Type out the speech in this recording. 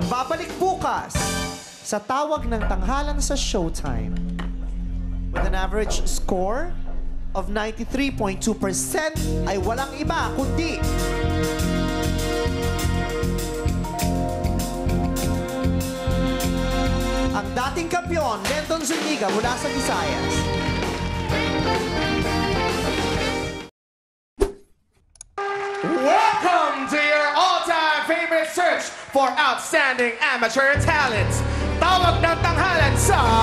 babalik bukas sa tawag ng tanghalan sa Showtime. With an average score of 93.2% ay walang iba kundi ang dating kampiyon, Lenton Zuniga mula sa Visayas. Welcome to your all-time favorite search for outstanding amateur talents. Tawag ng tanghalan sa